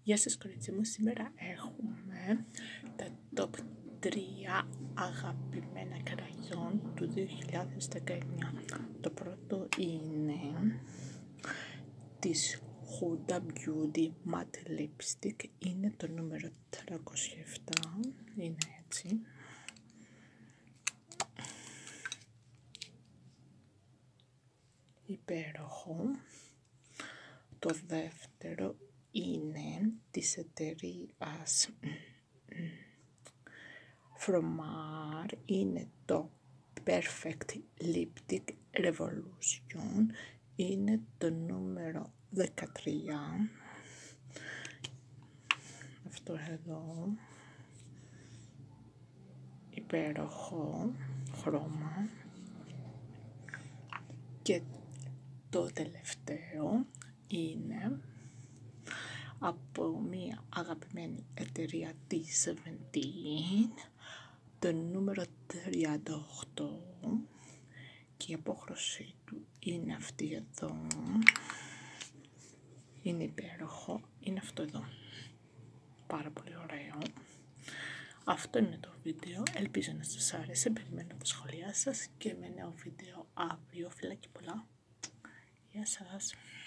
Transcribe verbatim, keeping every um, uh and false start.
Γεια σας κορίτσι μου, σήμερα έχουμε τα top τρία αγαπημένα κραγιόν του δύο χιλιάδες δεκαεννιά. Το πρώτο είναι της Huda Beauty Matte Lipstick, είναι το νούμερο τριακόσια επτά, είναι έτσι. Υπέροχο. Το δεύτερο είναι της εταιρείας Fromar, είναι το Perfect Lipstick Revolution, είναι το νούμερο δεκατρία, αυτό εδώ, υπέροχο χρώμα. Και το τελευταίο είναι από μια αγαπημένη εταιρεία τη Seventeen, το νούμερο τριάντα οκτώ, και η απόχρωσή του είναι αυτή εδώ, είναι υπέροχο, είναι αυτό εδώ, πάρα πολύ ωραίο. Αυτό είναι το βίντεο, ελπίζω να σας άρεσε, περιμένω τα σχόλιά σας και με νέο βίντεο αύριο. Φιλάκια πολλά, γεια σας.